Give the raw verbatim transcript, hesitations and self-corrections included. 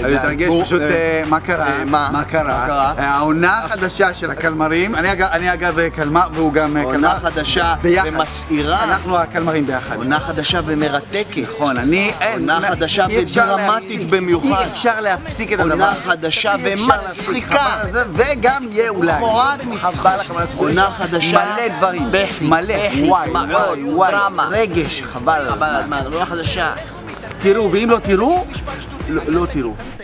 אני מתרגש פשוט, מה קרה? מה קרה? העונה החדשה של הקלמרים, אני אגב קלמר והוא גם קלמר. עונה חדשה ומסעירה. אנחנו הקלמרים ביחד. עונה חדשה ומרתקת. נכון, אני... עונה חדשה ודרמטית במיוחד. אי אפשר להפסיק את הדבר. עונה חדשה ומצחיקה. וגם יהיה אולי. חורת מצחוק. עונה חדשה. מלא דברים. מלא. וואי, וואי, וואי. רגש, חבל. חבל הזמן, עונה חדשה. תראו, ואם לא תראו, לא תראו.